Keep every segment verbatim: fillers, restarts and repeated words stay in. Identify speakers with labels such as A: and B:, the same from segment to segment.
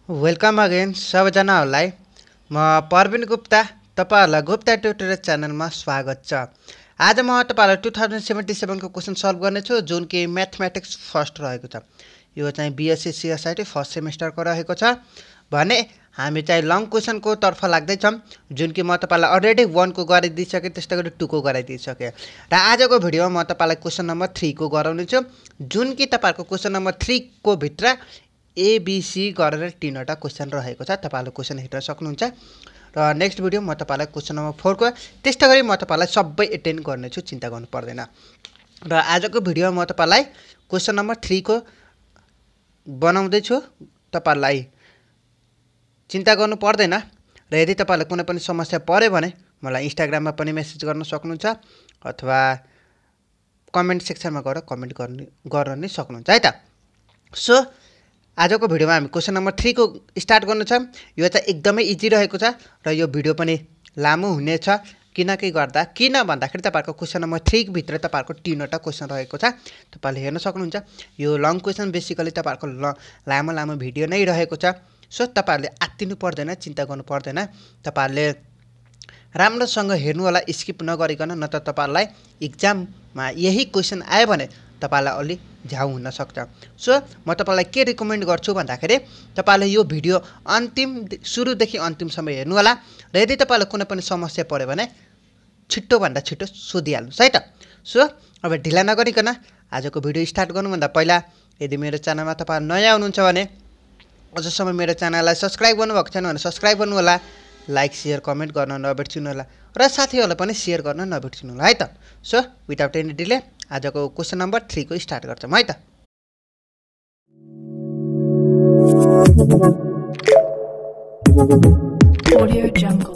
A: Welcome again सबैजनाहरूलाई म प्रवीण गुप्ता तपाईहरुलाई Gupta tutorial च्यानलमा स्वागत छ। आज म तपाईहरुलाई टु थाउजन्ड सेभेन्टी सेभेन को क्वेशन सल्भ गर्नेछु जुन कि म्याथमेटिक्स फर्स्ट रहेको छ। यो चाहिँ बीएससी सीएसआईटी फर्स्ट सेमेस्टरको रहेको छ भने हामी चाहिँ लङ क्वेशनको तर्फ लाग्दै छौं जुन कि म तपाईलाई अलरेडी वन को गरिदिसके त्यस्तै गरी टु को गराइदिसके र आजको भिडियोमा म तपाईलाई क्वेशन नम्बर थ्री को गराउने छु जुन कि तपाईहरुको क्वेशन नम्बर थ्री को भित्र एबीसी गरेर तीनवटा क्वेशन रहेको छ। तपाईहरुले क्वेशन हेर्न सक्नुहुन्छ र नेक्स्ट भिडियो म तपाईलाई क्वेशन नम्बर फोर को त्यस्तै गरी म तपाईलाई सबै एटेन्ड गर्नेछु, चिन्ता गर्नु पर्दैन। र आजको भिडियोमा म तपाईलाई क्वेशन नम्बर थ्री को बनाउँदै छु, तपाईहरुलाई चिन्ता गर्नु पर्दैन र यदि तपाईहरुलाई कुनै पनि समस्या पर्यो भने मलाई इन्स्टाग्राममा पनि मेसेज गर्न सक्नुहुन्छ अथवा कमेन्ट सेक्सनमा गएर कमेन्ट गर्ने गर्न नि सक्नुहुन्छ है त। सो आजको भिडियोमा हामी क्वेशन नम्बर थ्री को स्टार्ट गर्नु छ। यो चाहिँ एकदमै इजी रहेको छ र यो भिडियो पनि लामो हुनेछ किनकि गर्दा किन भन्दाखेरि तपाईहरुको क्वेशन नम्बर थ्री भित्र तपाईहरुको तीनवटा क्वेशन रहेको छ, तपाईले हेर्न सक्नुहुन्छ। यो लङ क्वेशन बेसिकली तपाईहरुको लामो लामो भिडियो नै रहेको छ। सो तपाईहरुले आत्तिनु पर्दैन, चिन्ता गर्नु पर्दैन, तपाईहरुले राम्रोसँग हेर्नु होला, स्किप नगरिकन, नत्र तपाईहरुलाई एक्जाममा यही क्वेशन आयो भने तपाईलाई अलि झ्याउ हुन सक्छ। सो म तपाईलाई के रिकमेन्ड गर्छु भन्दाखेरि तपाईले यो भिडियो अन्तिम सुरुदेखि अन्तिमसम्म हेर्नु होला र यदि तपाईलाई कुनै पनि समस्या पर्यो भने छिट्टो भन्दा छिट्टो सोधिहाल्नुस् है त। सो अब ढिला नगरिकन आजको भिडियो स्टार्ट गर्नुभन्दा पहिला यदि मेरो च्यानलमा तपाईहरु नयाँ हुनुहुन्छ भने अझसम्म मेरो च्यानललाई सब्स्क्राइब गर्नुभएको छैन भने सब्स्क्राइब गर्नु होला, लाइक शेयर कमेन्ट गर्न नबिर्सनु होला र साथीहरुलाई पनि शेयर गर्न नबिर्सनु होला है त। सो विदाउट एनी डिले आजको क्वेशन नम्बर थ्री को स्टार्ट गर्छौं है त।
B: Audio Jungle.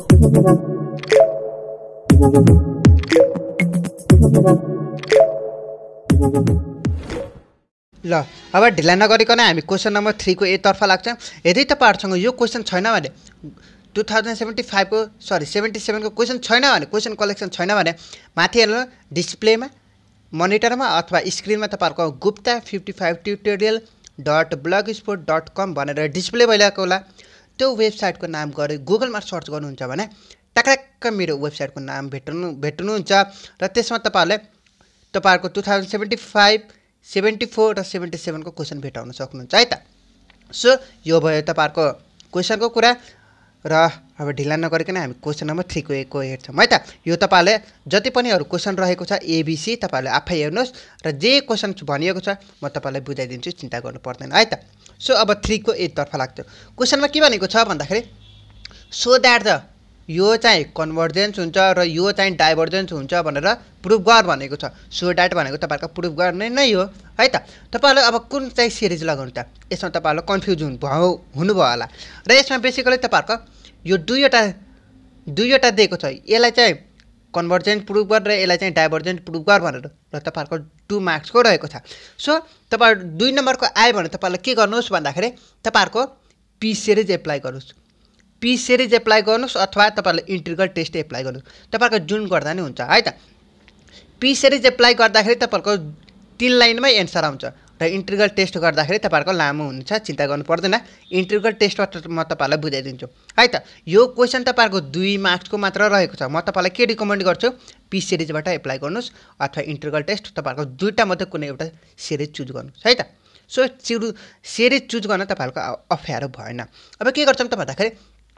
A: ल अब ढिला नगरिकन हामी क्वेशन नम्बर थ्री को ए तर्फ लाग्छौं। यदि तपाईहरुसँग यो क्वेशन छैन भने टु थाउजन्ड सेभेन्टी फाइभ को सरी सेभेन्टी सेभेन को क्वेशन छैन भने क्वेशन कलेक्सन छैन भने माथि हेर्नु डिस्प्लेमा मोनिटरमा अथवा स्क्रिनमा तपाईहरुको Gupta fifty five tutorial dot blogspot dot com भनेर डिस्प्ले भइरहेको होला। त्यो वेबसाइटको नाम गरे गुगलमा सर्च गर्नुहुन्छ भने टक्क मेरो वेबसाइटको नाम भेट्नु भेट्नुहुन्छ र त्यसमा तपाईहरुले तपाईहरुको two thousand seventy five seventy four र सेभेन्टी सेभेन को क्वेशन भेटाउन सक्नुहुन्छ है त। सो यो भयो तपाईहरुको क्वेशनको कुरा र अब ढिला नगरिकन हामी क्वेशन नम्बर थ्री को ए को हेर्छौं है त। यो तपाईले जति पनि अरु क्वेशन रहेको छ एबीसी तपाईले आफै हेर्नुस् र जे क्वेशन भनिएको छ म तपाईलाई बुझाइदिन्छु, चिन्ता गर्नु पर्दैन है त। सो अब थ्री को ए तर्फ लाग्छ। क्वेशनमा के भनेको छ भन्दाखेरि सो दैट द यो चाहिँ कन्भर्जेन्स हुन्छ र यो चाहिँ डाइभर्जेन्स हुन्छ भनेर प्रुफ गर भनेको छ। सो दैट भनेको तपाईहरुको प्रुफ गर्ने नै हो है त। तपाईहरुले अब कुन चाहिँ सिरिज लगाउनु त यसमा तपाईहरुले कन्फ्युज हुनु भयो हुनुभयो होला र यसमा बेसिकली तपाईहरुको यो दुईवटा दुईवटा दिएको छ, यसलाई चाहिँ कन्भर्जेन्ट प्रुफ गर र यसलाई चाहिँ डाइभर्जेन्ट प्रुफ गर भनेर र तपाईहरुको टु मार्क्स को रहेको छ। सो तपाईहरु दुई नम्बरको आयो भने तपाईहरुले के गर्नुस् भन्दाखेरि तपाईहरुको पी सिरिज एप्लाई गर्नुस्, पी सिरिज एप्लाई गर्नुस् अथवा तपाईहरुले इन्टिग्रल टेस्ट एप्लाई गर्नुस्, तपाईहरुको जुन गर्दा नि हुन्छ है त। पी सिरिज एप्लाई गर्दाखेरि तपाईहरुको तीन लाइनमै एन्सर आउँछ र इन्टिग्रल टेस्ट गर्दाखेरि तपाईहरुको लामो हुन्छ, चिन्ता गर्नु पर्दैन। इन्टिग्रल टेस्ट म तपाईहरुलाई बुझाइदिन्छु है त। यो क्वेशन तपाईहरुको दुई मार्क्सको मात्र रहेको छ। म तपाईलाई के रिकमेन्ड गर्छु पी सिरिजबाट एप्लाई गर्नुस् अथवा इन्टिग्रल टेस्ट तपाईहरुको दुईटा मध्ये कुनै एउटा सिरिज चुज गर्नुस् है त। सो चुज सिरिज चुज गर्न तपाईहरुको अप्ठ्यारो भएन। अब के गर्छौं त भन्दाखेरि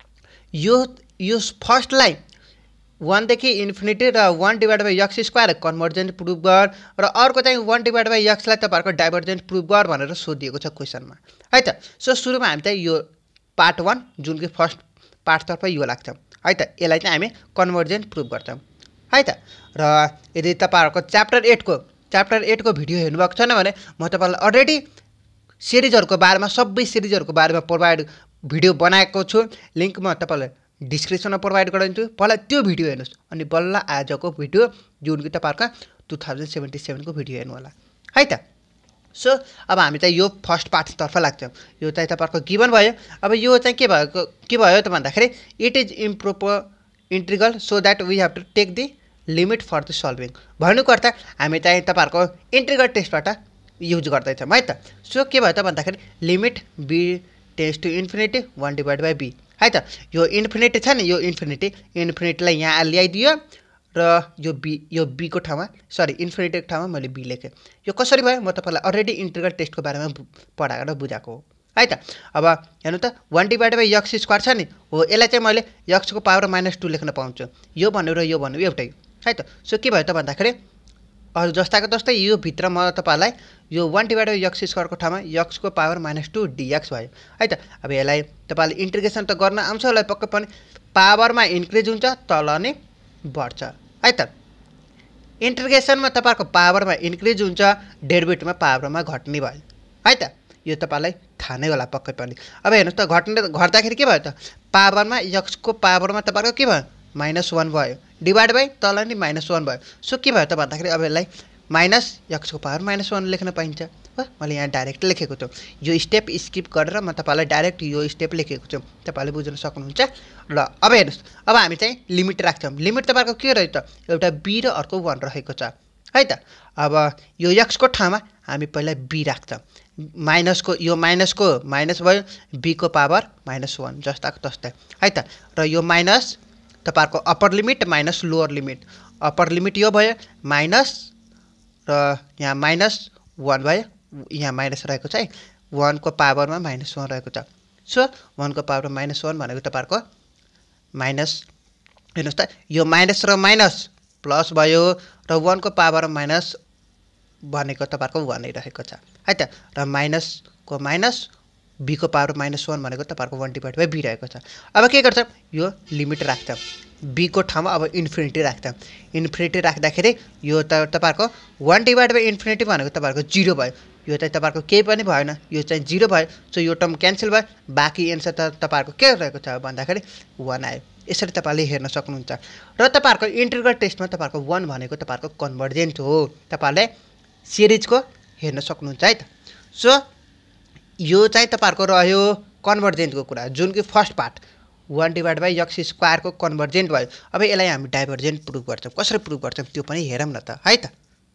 A: यो यो फर्स्टलाई वन देखि इन्फिनिटी र one divide by x square convergent proof गर र अर्को चाहिँ वन डिभाइड बाई एक्सलाई तपाईहरुको डाइभर्जेन्ट प्रुफ गर भनेर सोधिएको छ क्वेशनमा है त। सो सुरुमा हामी चाहिँ यो पार्ट वन जुन कि फर्स्ट पार्टतर्फ यो लाग्छ है त। यसलाई चाहिँ हामी कन्भर्जेन्ट प्रुफ गर्छौं है त। र यदि तपाईहरुको च्याप्टर एट को च्याप्टर एट को भिडियो हेर्नु भएको छैन भने म तपाईलाई अलरेडी सिरिजहरुको बारेमा सबै सिरिजहरुको बारेमा प्रोभाइड भिडियो बनाएको छु, लिंक म तपाईलाई डिस्क्रिप्सनमा प्रोभाइड गराइदिन्छु। पहिला त्यो भिडियो हेर्नुस् अनि बल्ल आजको भिडियो जुन कि तपाईहरुको टु थाउजन्ड सेभेन्टी सेभेन को भिडियो हेर्नु होला है त। सो अब हामी चाहिँ यो फर्स्ट पार्टतर्फ लाग्छौं। यो चाहिँ तपाईहरुको गिवन भयो। अब यो चाहिँ के भएको के भयो त भन्दाखेरि it is improper integral so that we have to take the limit for the solving भन्नुको अर्थ हामी चाहिँ तपाईहरुको इंटीग्रल टेस्टबाट युज गर्दै छौं है त। सो के भयो त भन्दाखेरि limit b tends to infinity one divide by b है त। यो इन्फिनिटी छ नि, यो इन्फिनिटी इन्फिनिटीलाई यहाँ ल्याइदियो र यो बी यो बीको ठाउँमा सरी इन्फिनिटीको ठाउँमा मैले बी लेखेँ। यो कसरी भयो म तपाईँलाई अलरेडी इन्टिग्रल टेस्टको बारेमा पढाएर बुझाएको हो है त। अब हेर्नु त one divide by x square छ नि, हो यसलाई चाहिँ मैले यक्सको पावर माइनस टू लेख्न पाउँछु। यो भन्यो र यो भन्यो एउटै है त। सो के भयो त भन्दाखेरि अरू जस्ताको तस्तै यो भित्र म तपाईँलाई यो वान डिभाइड बाई यक्स स्क्वायरको ठाउँमा यक्सको पावर माइनस टू डिएक्स भयो है त। अब यसलाई तपाईँले इन्टिग्रेसन त गर्न आउँछ होला पक्कै पनि, पावरमा इन्क्रिज हुन्छ तल नै बढ्छ है त। इन्टिग्रेसनमा तपाईँहरूको पावरमा इन्क्रिज हुन्छ, डेरिभेटिभमा पावरमा घट्ने भयो है त। यो तपाईँलाई थाहा नै होला पक्कै पनि। अब हेर्नुहोस् त घट्ने घट्दाखेरि के भयो त, पावरमा यक्सको पावरमा तपाईँहरूको के भयो माइनस वान भयो, डिभाइड बाई तल नि माइनस वान भयो। सो के भयो त भन्दाखेरि अब यसलाई माइनस यक्सको पावर माइनस वान लेख्न पाइन्छ। हो मैले यहाँ डाइरेक्ट लेखेको छु, यो स्टेप स्किप गरेर म तपाईँलाई डाइरेक्ट यो स्टेप लेखेको छु, तपाईँले बुझ्न सक्नुहुन्छ। ल अब हेर्नुहोस्, अब हामी चाहिँ लिमिट राख्छौँ। लिमिट तपाईँको के रहेछ त, एउटा बी र अर्को वान रहेको छ है त। अब यो यक्सको ठाउँमा हामी पहिला बी राख्छौँ, माइनसको यो माइनसको माइनस भयो, बीको पावर माइनस वान जस्ताको तस्तै है त। र यो माइनस तपाईँहरूको upper limit minus lower limit, upper limit यो भयो माइनस र यहाँ माइनस वान भयो, यहाँ माइनस रहेको छ है, वानको पावरमा माइनस वान रहेको छ। सो वानको पावर माइनस वान भनेको तपाईँहरूको माइनस हेर्नुहोस् त यो माइनस र माइनस प्लस भयो र वानको पावर माइनस भनेको तपाईँहरूको वानै रहेको छ है त। र माइनसको माइनस बीको पावर माइनस वान भनेको तपाईँहरूको वान डिभाइड बाई बी रहेको छ। अब के गर्छ, यो लिमिट राख्छ, बीको ठाउँमा अब इन्फिनिटी राख्छ। इन्फिनिटी राख्दाखेरि यो त तपाईँहरूको वान डिभाइड बाई इन्फिनिटी भनेको तपाईँहरूको जिरो भयो, यो चाहिँ तपाईँहरूको केही पनि भएन, यो चाहिँ जिरो भयो। सो यो टर्म क्यान्सल भयो, बाँकी एन्सर त तपाईँहरूको के रहेको छ भन्दाखेरि वान आयो। यसरी तपाईँले हेर्न सक्नुहुन्छ। र तपाईँहरूको इन्टिग्रल टेस्टमा तपाईँहरूको वान भनेको तपाईँहरूको कन्भर्जेन्ट हो, तपाईँहरूले सिरिजको हेर्न सक्नुहुन्छ है त। सो यो चाहिँ तपाईँहरूको रह्यो कन्भर्जेन्टको कुरा, जुन कि first part one divide by x स्क्वायरको कन्भर्जेन्ट भयो। अब यसलाई हामी डाइभर्जेन्ट प्रुभ गर्छौँ, कसरी प्रुभ गर्छौँ त्यो पनि हेरौँ न त है त।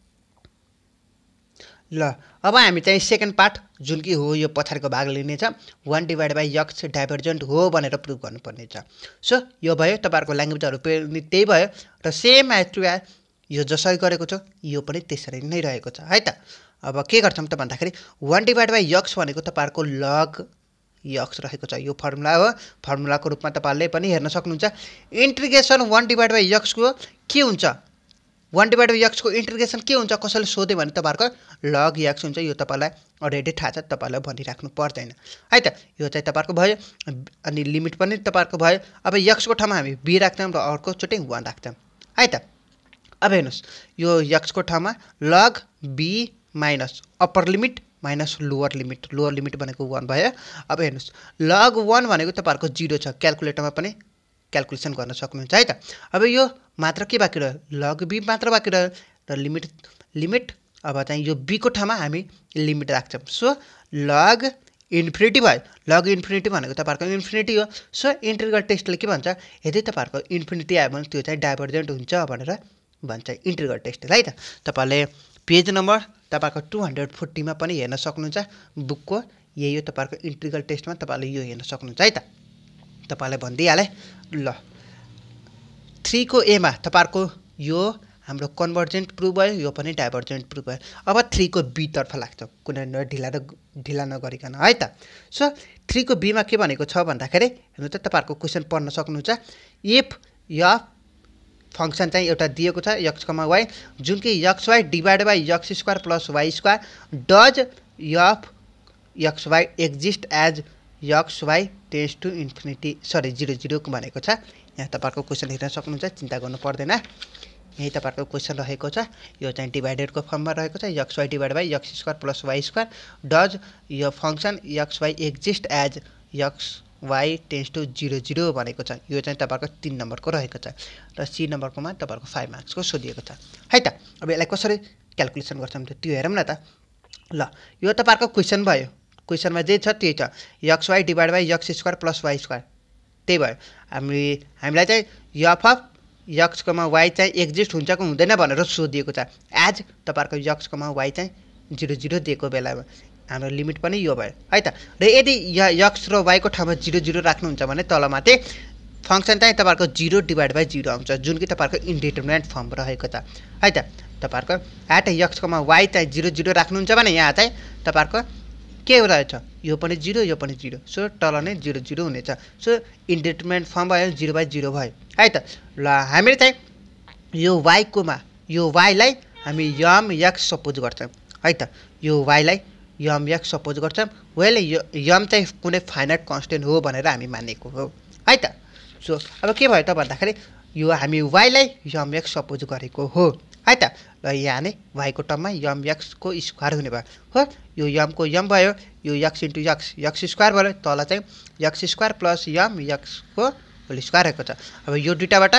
A: ल अब हामी चाहिँ सेकेन्ड पार्ट जुन कि हो यो पछाडिको भाग लिनेछ, one divide by x divergent हो भनेर प्रुभ गर्नुपर्ने छ। सो यो भयो तपाईँहरूको ल्याङ्ग्वेजहरू पनि त्यही भयो र सेम एज टु एज यो जसरी गरेको छ यो पनि त्यसरी नै रहेको छ है त। अब के गर्छौँ त भन्दाखेरि वान डिभाइड बाई यक्स भनेको तपाईँहरूको लग यक्स रहेको छ, यो फर्मुला हो, फर्मुलाको रूपमा तपाईँहरूले पनि हेर्न सक्नुहुन्छ। इन्टिग्रेसन वान डिभाइड बाई यक्सको के हुन्छ, वान डिभाइड बाई यक्सको इन्टिग्रेसन के हुन्छ कसैले सोध्यो भने तपाईँहरूको लग यक्स हुन्छ। यो तपाईँलाई अलरेडी थाहा छ, तपाईँलाई भनिराख्नु पर्दैन है त। यो चाहिँ तपाईँहरूको भयो, अनि लिमिट पनि तपाईँहरूको भयो। अब यक्सको ठाउँमा हामी बी राख्छौँ र अर्कोचोटि वान राख्छौँ है त। अब हेर्नुहोस् यो यक्सको ठाउँमा log b minus upper limit minus lower limit, lower limit भनेको वान भयो। अब हेर्नुहोस् लग वान भनेको तपाईँहरूको जिरो छ, क्यालकुलेटरमा पनि क्यालकुलेसन गर्न सक्नुहुन्छ है त। अब यो मात्र के बाँकी रह्यो, लग बी मात्र बाँकी रह्यो र लिमिट लिमिट अब चाहिँ यो बीको ठाउँमा हामी लिमिट राख्छौँ। सो लग इन्फिनिटी भयो, लग इन्फिनिटी भनेको तपाईँहरूको इन्फिनिटी हो। सो इन्टिग्रल टेस्टले के भन्छ, यदि तपाईँहरूको इन्फिनिटी आयो भने त्यो चाहिँ डाइभर्जेन्ट हुन्छ भनेर भन्छ इन्टिग्रल टेस्टले है त। तपाईँले पेज नम्बर तपाईँहरूको टू हन्ड्रेड फोर्टीमा पनि हेर्न सक्नुहुन्छ, बुकको यही हो तपाईँहरूको इन्टिग्रल टेस्टमा तपाईँले यो हेर्न सक्नुहुन्छ है त। तपाईँलाई भनिदिइहालेँ। ल थ्रीको एमा तपाईँहरूको यो हाम्रो कन्भर्जेन्ट प्रुभ भयो, यो पनि डाइभर्जेन्ट प्रुभ भयो। अब थ्रीको बीतर्फ लाग्छौँ, कुनै ढिला र ढिला नगरिकन है त। सो थ्रीको बीमा के भनेको छ भन्दाखेरि हेर्नु त तपाईँहरूको क्वेसन पढ्न सक्नुहुन्छ। इफ यफ फङ्सन चाहिँ एउटा दिएको छ यक्स कमा वाई, जुन कि x y divide by x square plus y square does f x y exist as x y tends to infinity sorry zero जिरोको भनेको छ। यहाँ तपाईँहरूको क्वेसन हेर्न सक्नुहुन्छ, चिन्ता गर्नु पर्दैन। यही तपाईँहरूको क्वेसन रहेको छ, यो चाहिँ डिभाइडेडको फर्ममा रहेको छ, x y divide by x square plus y square does यो function x y exist as x y tends to zero zero भनेको छ। यो चाहिँ तपाईँहरूको तिन नम्बरको रहेको छ र सी नम्बरकोमा तपाईँहरूको फाइभ मार्क्सको सोधिएको छ है त। अब यसलाई कसरी क्यालकुलेसन गर्छौँ त त्यो हेरौँ न त। ल यो तपाईँहरूको क्वेसन भयो, क्वेसनमा जे छ त्यही छ, x y divide by x square plus y square त्यही भयो। हामी हामीलाई चाहिँ यफ अफ यक्सकोमा वाई चाहिँ एक्जिस्ट हुन्छ कि हुँदैन भनेर सोधिएको छ। एज तपाईँहरूको यक्सकोमा वाई चाहिँ जिरो जिरो दिएको बेलामा हाम्रो लिमिट पनि यो भयो है त। र यदि x र y को ठाउँमा जिरो जिरो राख्नुहुन्छ भने तलमाथि फंक्सन चाहिँ तपाईहरुको जिरो डिभाइड बाइ जिरो आउँछ जुन कि तपाईहरुको इन्डिटरमिनेट फर्म रहेको छ है त। तपाईहरुको एट x, y चाहिँ जिरो जिरो राख्नुहुन्छ भने यहाँ चाहिँ तपाईहरुको के रहेछ यो पनि जिरो यो पनि जिरो सो तल नै जिरो जिरो हुनेछ। सो इन्डिटरमिनेट फर्म भयो जिरो बाइ जिरो भयो है त। ल हामीले चाहिँ यो y कोमा यो y लाई हामी यम x सपोज गर्छौं है त। यो y लाई यम x सपोज गर्छौं वेल यम चाहिँ कुनै फाइनाइट कन्स्टेन्ट हो भनेर हामी मानेको हो है त। सो अब के भयो त भन्दाखेरि यो हामी y लाई यम x सपोज गरेको हो है त। र यहाँ नै y को टर्ममा यम x को स्क्वायर हुने भयो हो। यो यम को यम भयो यो x into x x square भयो तल चाहिँ x square plus m x को होल स्क्वायर रहेको छ। अब यो दुईटाबाट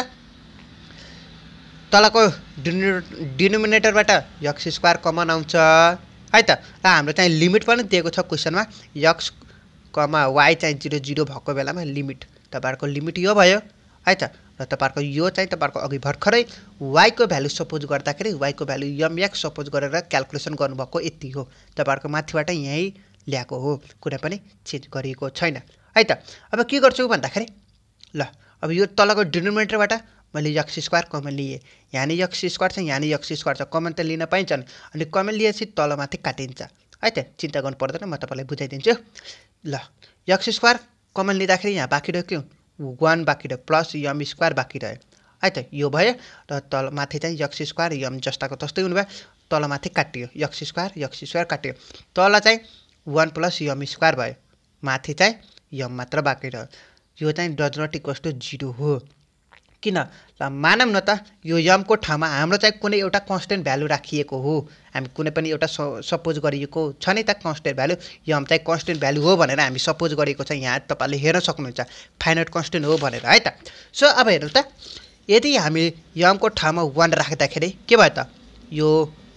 A: तलको डिनोमिनेटरबाट x स्क्वायर कमन आउँछ है त। र हाम्रो चाहिँ लिमिट पनि दिएको छ क्वेशनमा x, y चाहिँ जिरो जिरो भएको बेलामा लिमिट तपाईहरुको लिमिट यो भयो है त। र तपाईहरुको यो चाहिँ तपाईहरुको अघि भर्खरै y को भ्यालु सपोज गर्दाखेरि y को भ्यालु यम x सपोज गरेर क्याल्कुलेसन गर्नुभएको यति हो। तपाईहरुको माथिबाट यही ल्याएको हो कुनै पनि चेन्ज गरिएको छैन है त। अब के गर्छु भन्दाखेरि ल अब यो तलको डिनोमिनेटरबाट मैले x स्क्वायर कमन लिए यहाँ नि x स्क्वायर छ यहाँ नि x स्क्वायर छ कमन त लिन पाइन्छ नि अनि कमन लिएपछि तलमाथि काटिन्छ है त। चिन्ता गर्नु पर्दैन म तपाईलाई बुझाइदिन्छु। ल x स्क्वायर कमन लिँदाखेरि यहाँ बाँकी रह्यो के वन बाँकी रह्यो प्लस यम स्क्वायर बाँकी रह्यो है त। यो भयो र तलमाथि चाहिँ x स्क्वायर यम जस्ताको तस्तै हुनु भयो तलमाथि काटियो x स्क्वायर x स्क्वायर काटियो तल चाहिँ वन प्लस यम स्क्वायर भयो माथि चाहिँ यम मात्र बाँकी रह्यो। यो चाहिँ does not equals to zero हो किन ल मानौँ न त यो यम को ठाउँमा हाम्रो चाहिँ कुनै एउटा कन्स्टेन्ट भ्यालु राखिएको हो हामी कुनै पनि एउटा सपोज गरिएको छ नि त कन्स्टेन्ट भ्यालु यम चाहिँ कन्स्टेन्ट भ्यालु हो भनेर हामी सपोज गरेको छ। यहाँ तपाईले हेर्न सक्नुहुन्छ फाइनाइट कन्स्टेन्ट हो भनेर है त। सो अब हेर्नु त यदि हामी यम को ठाउँमा वन राख्दाखेरि के भयो त यो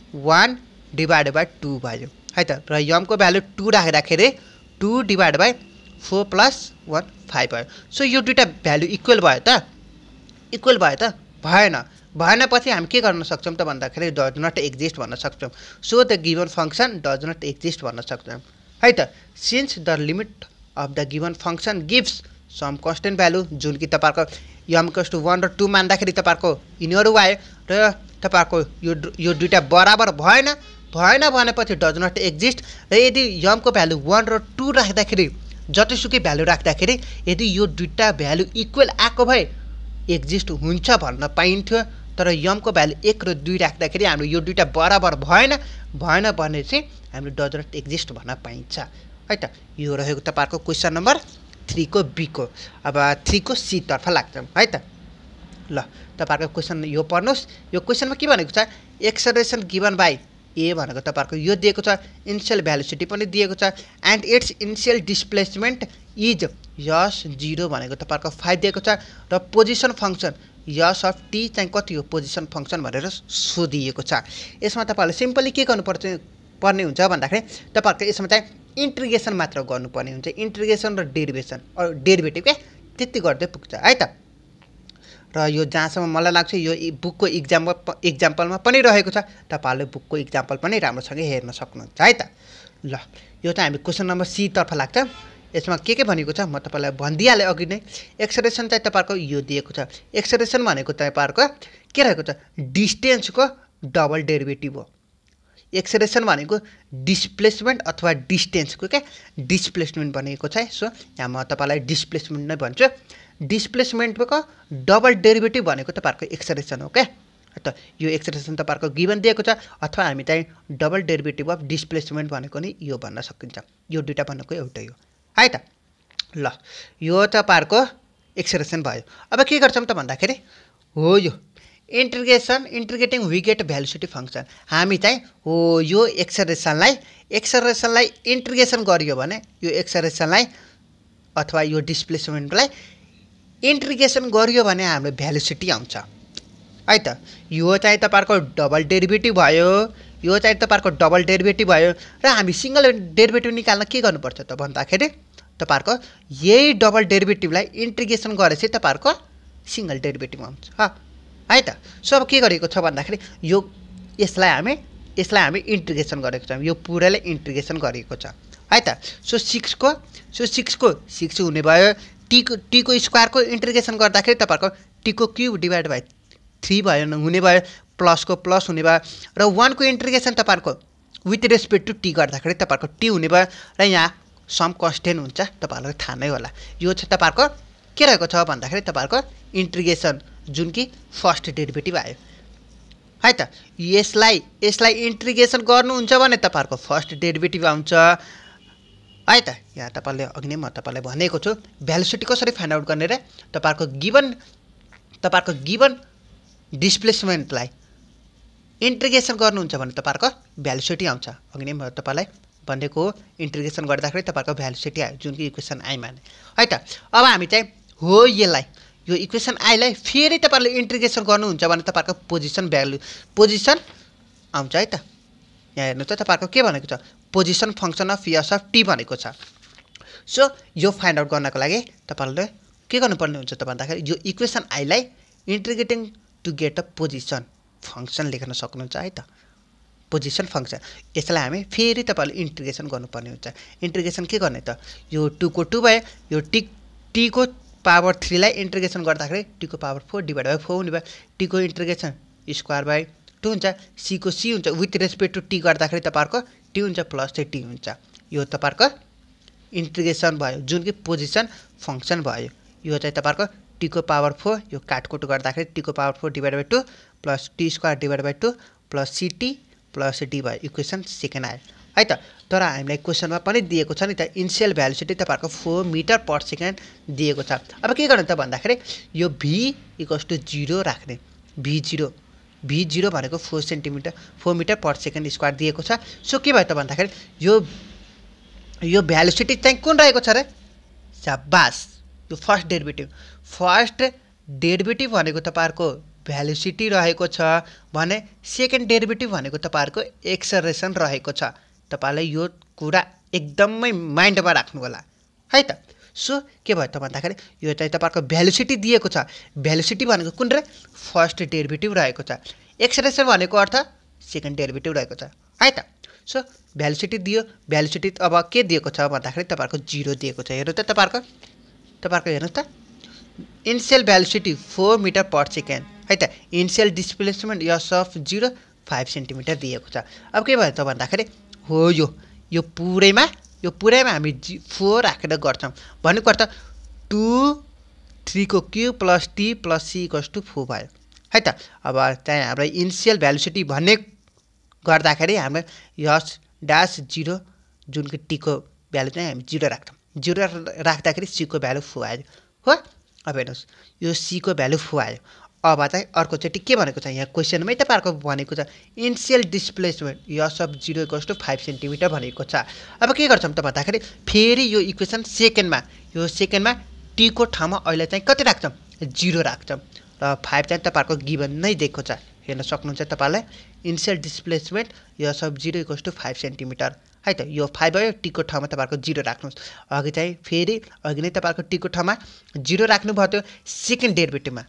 A: वन डिभाइडेड बाइ टू भयो है त। र यम को भ्यालु टू राख्दाखेरि two divide by four plus one five भयो। सो यो दुईटा भ्यालु इक्वल भयो त इक्वल भयो त भएन भएन पछि हामी के गर्न सक्छौं त भन्दाखेरि डज नट एक्जिस्ट भन्न सक्छौं। So the given function does not exist भन्न सक्छौं है त। Since the limit of the given function gives some constant value जुन कि तपाईहरुको यम इक्वल्स टु वन र टू मान्दाखेरि तपाईहरुको यिनीहरु आयो र तपाईहरुको यो यो दुईटा बराबर भएन भएन भनेपछि डज नट एक्जिस्ट। र यदि यम को भ्यालु वन र टू राख्दाखेरि जतिसुकै भ्यालु राख्दाखेरि यदि यो दुईटा भ्यालु इक्वल आको भए एक्जिस्ट हुन्छ भन्न पाइन्थ्यो तर यम को भ्यालु एक र दुई राख्दाखेरि हाम्रो यो दुईटा बराबर भएन भएन भने चाहिँ हाम्रो डज नट एक्जिस्ट भन्न पाइन्छ है त। यो रहेको तपाईहरुको क्वेशन नम्बर थ्री को बी को। अब थ्री को सी तर्फ लाग्छौं है त। ल तपाईहरुको क्वेशन यो पढ्नुस् यो क्वेशनमा के भनेको छ एक्सेलरेसन गिवन बाइ ए भनेको तपाईहरुको यो दिएको छ इनिशियल भेलोसिटी पनि दिएको छ and its initial displacement is s zero भनेको तपाईहरुको फाइभ दिएको छ र position function s of t चाहिँ कति हो पोजिसन फंक्सन भनेर सोधिएको छ। यसमा तपाईहरुले सिम्पली के गर्नु पर्छ पर्ने हुन्छ भन्दाखेरि तपाईहरुको यसमा चाहिँ इन्टिग्रेसन मात्र गर्नुपर्ने हुन्छ इन्टिग्रेसन र डेरिभेसन अ डेरिभेटिभ के त्यति गर्दै पुग्छ है त। र यो जहाँसम्म मलाई लाग्छ यो बुकको एक्जाम्पल एक्जाम्पलमा पनि रहेको छ तपाईहरुले बुकको एक्जाम्पल पनि राम्रोसँग हेर्न सक्नुहुन्छ है त। ल यो चाहिँ हामी क्वेशन नम्बर सी तर्फ लाग्छ। यसमा के के भनेको छ म तपाईलाई भन्दिहाले अघि नै एक्सेलरेसन चाहिँ तपाईहरुको यो दिएको छ एक्सेलरेसन भनेको तपाईहरुको के रहेको छ डिस्टेन्सको डबल डेरिभेटिभ हो। एक्सेलरेसन भनेको डिस्प्लेसमेन्ट अथवा डिस्टेन्सको के डिस्प्लेसमेन्ट भनेको छ। सो यहाँ म तपाईलाई डिस्प्लेसमेन्ट नै भन्छु डिस्प्लेसमेन्टको डबल डेरिभेटिभ भनेको तपाईहरुको एक्सेलरेसन हो के त। यो एक्सेलरेसन तपाईहरुको गिवन दिएको छ अथवा हामी चाहिँ डबल डेरिभेटिभ अफ डिस्प्लेसमेन्ट भनेको नि यो भन्न सकिन्छ यो दुईटा भनेको एउटै हो है त। ल यो तपाईहरुको एक्सेलरेसन भयो। अब के गर्छौं त भन्दाखेरि हो यो integration integrating we get velocity function हामी चाहिँ हो यो एक्सेलरेसनलाई एक्सेलरेसनलाई इन्टिग्रेसन गरियो भने यो एक्सेलरेसनलाई अथवा यो डिस्प्लेसमेन्टलाई इन्टिग्रेसन गरियो भने हाम्रो भेलोसिटी आउँछ है त। यो चाहिँ तपाईहरुको डबल डेरिभेटिभ भयो यो चाहिँ तपाईहरुको डबल डेरिभेटिभ भयो र हामी सिंगल डेरिभेटिभ निकाल्न के गर्नुपर्छ त भन्दाखेरि तपाईहरुको यही डबल डेरिभेटिभलाई इन्टिग्रेसन गरेपछि तपाईहरुको सिंगल डेरिभेटिभ आउँछ है त। सो अब के गरेको छ भन्दाखेरि यो यसलाई हामी यसलाई हामी इन्टिग्रेसन गरेको छौँ यो पुराले इन्टिग्रेसन गरिएको छ है त सो सिक्स को सो सिक्स को सिक्स हुने भयो टी को टी को स्क्वायर को इन्टिग्रेसन गर्दाखेरि तपाईहरुको टी को क्यूब डिवाइड बाइ थ्री भयो हुने भयो प्लस को प्लस हुने भयो र वन को इन्टिग्रेसन तपाईहरुको विथ रेस्पेक्ट टु टी गर्दाखेरि तपाईहरुको टी हुने भयो र यहाँ सम कन्स्टेन्ट हुन्छ तपाईहरुलाई थाहा नै होला यो चाहिँ तपाईहरुको के रहेको छ भन्दाखेरि तपाईहरुको इन्टिग्रेसन जुन कि फर्स्ट डेरिभेटिभ आयो है त यसलाई यसलाई इन्टिग्रेसन गर्नुहुन्छ भने तपाईहरुको फर्स्ट डेरिभेटिभ आउँछ है त यहाँ तपाईले अघि नै म तपाईलाई भनेको छु भेलोसिटी कसरी फाइन्ड आउट गर्ने रे तपाईहरुको गिवन तपाईहरुको गिवन डिस्प्लेसमेन्टलाई इन्टिग्रेसन गर्नुहुन्छ भने तपाईहरुको भेलोसिटी आउँछ अघि नै म तपाईलाई भनेको इन्टिग्रेसन गर्दाखेरि तपाईहरुको भेलोसिटी आयो जुन कि इक्वेसन आई माने है त अब हामी चाहिँ हो यसलाई यो इक्वेसन आई लाई फेरि तपाईहरुले इन्टिग्रेसन गर्नुहुन्छ भने तपाईहरुको पोजिसन भ्यालु पोजिसन आउँछ है त यहाँ हेर्नु त तपाईहरुको के भनेको छ position function of s of t भनेको छ सो यो फाइन्ड आउट गर्नको लागि तपाईहरुले के गर्नुपर्ने हुन्छ त भन्दाखेरि यो इक्वेसन आई लाई integrating to get a position function लेख्न सक्नुहुन्छ है त पोजिसन फंक्सन यसलाई हामी फेरि तपाईहरुले इन्टिग्रेसन गर्नुपर्ने हुन्छ इन्टिग्रेसन के गर्ने त यो टू को टू भयो यो टी टी को पावर थ्री लाई इन्टिग्रेसन गर्दाखेरि टी को power four divide by four हुने भयो टी को इन्टिग्रेसन स्क्वायर बाइ टू हुन्छ सी को सी हुन्छ विथ रेस्पेक्ट टु टी गर्दाखेरि तपाईहरुको टी हुन्छ प्लस चाहिँ टी हुन्छ यो तपाईहरुको इन्टिग्रेसन भयो जुन कि पोजिसन फंक्सन भयो यो चाहिँ तपाईहरुको टी को पावर फोर यो काटकुट गर्दाखेरि टी को power four divide by two plus t square divide by two plus c t plus d भयो इक्वेसन सेकेन्ड आयो है त तर हामीलाई क्वेसनमा पनि दिएको छ नि त इनिशियल भेलोसिटी तपाईहरुको फोर मिटर पर सेकेन्ड दिएको छ अब के गर्ने त भन्दाखेरि यो v इक्वल्स टु जीरो राख्ने v जीरो v जीरो भनेको four centimeter four meter per second square दिएको छ सो के भयो त भन्दाखेरि यो यो भेलोसिटी चाहिँ कुन रहेको छ रे शाबास यो फर्स्ट डेरिभेटिभ फर्स्ट डेरिभेटिभ भनेको तपाईहरुको भेलोसिटी रहेको छ भने सेकेन्ड डेरिभेटिभ भनेको तपाईहरुको एक्सेलरेसन रहेको छ तपाईलाई यो कुरा एकदमै माइन्डमा राख्नु होला है त सो के भयो त भन्दाखेरि यो चाहिँ तपाईहरुको भेलोसिटी दिएको छ भेलोसिटी भनेको कुन रे फर्स्ट डेरिभेटिभ रहेको छ एक्सेलरेसन भनेको अर्थ सेकेन्ड डेरिभेटिभ रहेको छ है त सो भेलोसिटी दियो भेलोसिटी अब के दिएको छ भन्दाखेरि तपाईहरुको जीरो दिएको छ हेर्नु त तपाईहरुको तपाईहरुको हेर्नु त initial velocity four meter per second है त initial displacement s of zero five centimeter दिएको छ अब के भयो त भन्दाखेरि हो यो यो पुरैमा यो पुरैमा हामी फोर राखेर गर्छौं भनेको अर्थ टू थ्री को cube plus t plus c equals to four भयो है त अब चाहिँ हाम्रो इनिशियल भेलोसिटी भन्ने गर्दाखेरि हाम्रो यस ड्यास जीरो जुन कि टी को भ्यालु चाहिँ हामी जीरो राख्छौं जीरो राख्दाखेरि सी को भ्यालु फोर आयो हो अब हेर्नुस् यो सी को भ्यालु फोर आयो अब चाहिँ अर्को चोटि के भनेको छ यहाँ क्वेसनमै तपाईहरुको भनेको छ initial displacement s of zero equals to five centimeter भनेको छ अब के गर्छौं त भन्दाखेरि फेरि यो इक्वेसन सेकेन्डमा यो सेकेन्डमा टी को ठाउँमा अहिले चाहिँ कति राख्छौं जीरो राख्छौं र फाइभ चाहिँ तपाईहरुको गिवन नै दिएको छ हेर्न सक्नुहुन्छ तपाईलाई initial displacement s of zero equals to five centimeter है त यो फाइभ भयो टी को ठाउँमा तपाईहरुको जीरो राख्नुस् अघि चाहिँ फेरि अघि नै तपाईहरुको टी को ठाउँमा जीरो राख्नु भयो त्यो सेकेन्ड डेरिभेटिभमा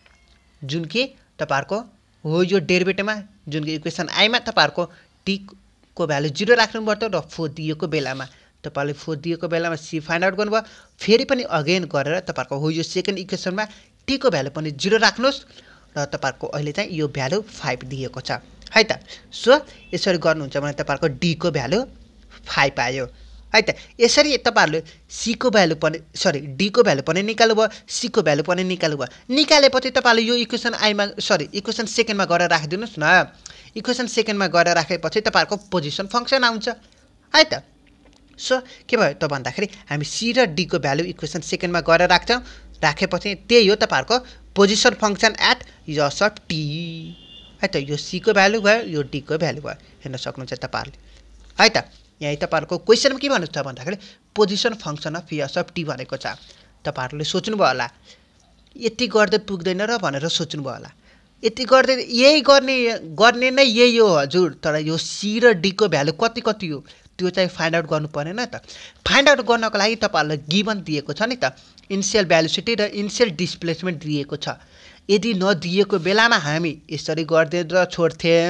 A: जुन कि तपाईहरुको हो यो डेरिभेटिभमा जुन कि इक्वेसन आई मा तपाईहरुको टी को भ्यालु जीरो राख्नु पर्छ र फोर दिएको बेलामा तपाईले फोर दिएको बेलामा सी फाइन्ड आउट गर्नुभयो फेरि पनि अगेन गरेर तपाईहरुको हो यो सेकेन्ड इक्वेसनमा टी को भ्यालु पनि जीरो राख्नुस् र तपाईहरुको अहिले चाहिँ यो भ्यालु फाइभ दिएको छ है त सो यसरी गर्नुहुन्छ भने तपाईहरुको डी को भ्यालु फाइभ आयो है त यसरी तपाईहरुले सी को भ्यालु पनि सरी डी को भ्यालु पनि निकाल्नु भयो सी को भ्यालु पनि निकाल्नु भयो निकालेपछि तपाईले यो इक्वेसन आई मा सरी इक्वेसन सेकेन्डमा गरेर राखिदिनुस् न इक्वेसन सेकेन्डमा गरेर राखेपछि तपाईहरुको पोजिसन फंक्सन आउँछ है त सो के भयो त भन्दाखेरि हामी सी र डी को भ्यालु इक्वेसन सेकेन्डमा गरेर राख्छौं राखेपछि त्यही हो तपाईहरुको position function at s of t है त यो सी को भ्यालु भयो यो डी को भ्यालु भयो हेर्न सक्नुहुन्छ तपाईहरुले है त यहाँ तपाईहरुको क्वेसनमा के भन्नु छ भन्दाखेरि position function of s of t भनेको छ तपाईहरुले सोच्नु भयो होला यति गर्दै पुग्दैन र भनेर सोच्नु भयो होला यति गर्दै यही गर्ने गर्ने नै यही हो हजुर तर यो सी र डी को भ्यालु कति कति हो त्यो चाहिँ फाइन्ड आउट गर्नु पर्दैन त फाइन्ड आउट गर्नको लागि तपाईहरुलाई गिवन दिएको छ नि त इनिशियल भेलोसिटी र इनिशियल डिस्प्लेसमेन्ट दिएको छ यदि नदिएको बेलामा हामी यसरी गर्दै र छोड्थे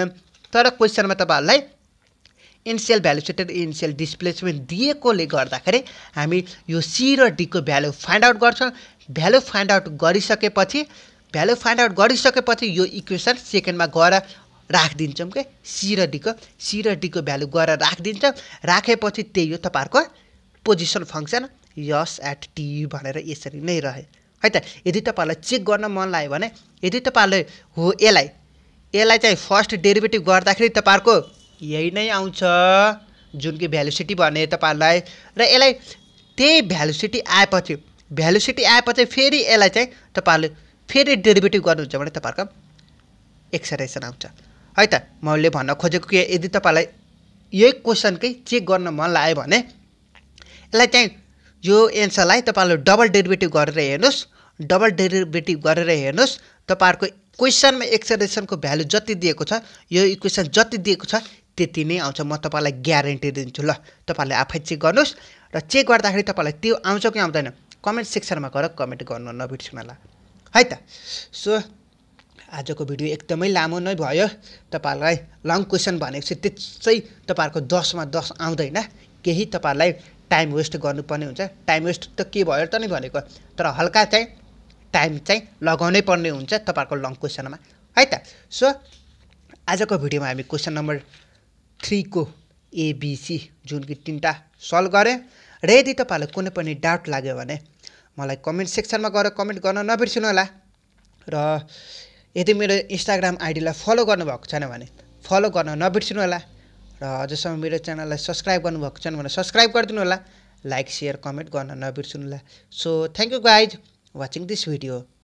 A: तर क्वेसनमा तपाईहरुलाई इनिशियल भेलोसिटी र इनिशियल डिस्प्लेसमेन्ट दिएकोले गर्दाखेरि हामी यो सी र डी को भ्यालु फाइन्ड आउट गर्छौं। भ्यालु फाइन्ड आउट गरिसकेपछि भ्यालु फाइन्ड आउट गरिसकेपछि यो इक्वेसन सेकेन्डमा गएर राखिदिन्छौं के सी र डी को सी र डी को भ्यालु गएर राखिदिन्छौं। राखेपछि त्यही हो तपाईहरुको position function s at t भनेर यसरी नै रहे है त। यदि तपाईहरुलाई चेक गर्न मन लाग्यो भने यदि तपाईहरुले हो एलाई एलाई चाहिँ फर्स्ट डेरिभेटिभ गर्दाखेरि तपाईहरुको यही नै आउँछ जुन कि भेलोसिटी भने तपाईहरुलाई र यसलाई त्यही भेलोसिटी आएपछि भेलोसिटी आएपछि फेरि यसलाई चाहिँ तपाईहरुले फेरि डेरिभेटिभ गर्नुहुन्छ भने तपाईहरुको एक्सप्रेसन आउँछ है त। मैले भन्न खोजेको के यदि तपाईहरुलाई यही क्वेसनकै चेक गर्न मन लाग्यो भने यसलाई चाहिँ यो एन्सरलाई तपाईहरुले डबल डेरिभेटिभ गरेर हेर्नुस् डबल डेरिभेटिभ गरेर हेर्नुस् तपाईहरुको क्वेसनमा एक्सप्रेसनको भ्यालु जति दिएको छ यो इक्वेसन जति दिएको छ त्यति नै आउँछ। म तपाईहरुलाई ग्यारेन्टी दिन्छु ल तपाईहरुले आफै चेक गर्नुस् र चेक गर्दाखेरि तपाईहरुलाई त्यो आउँछ कि आउँदैन कमेन्ट सेक्सनमा गएर कमेन्ट गर्नु नबिर्सनु होला है त। सो आजको भिडियो एकदमै लामो नै भयो। तपाईहरुलाई लङ क्वेसन भनेपछि त्यसै तपाईहरुको दस मा दस आउँदैन केही तपाईहरुलाई टाइम वेस्ट गर्नुपर्ने हुन्छ। टाइम वेस्ट त के भयो त नि भनेको तर हल्का चाहिँ टाइम चाहिँ लगाउनै पर्ने हुन्छ तपाईहरुको लङ क्वेसनमा है त। सो आजको भिडियोमा हामी क्वेसन नम्बर थ्री को एबीसी जुन कि तीनटा सल्भ गरे र यदि तपाईहरुलाई कुनै पनि डाउट लाग्यो भने मलाई कमेन्ट सेक्सनमा गएर कमेन्ट गर्न नबिर्सनु होला र यदि मेरो इन्स्टाग्राम आइडीलाई फलो गर्नुभएको छैन भने फलो गर्न नबिर्सनु होला र अझसम्म मेरो च्यानललाई सब्स्क्राइब गर्नुभएको छैन भने सब्स्क्राइब गरिदिनु होला लाइक शेयर कमेन्ट गर्न नबिर्सनु होला। So thank you guys watching this video.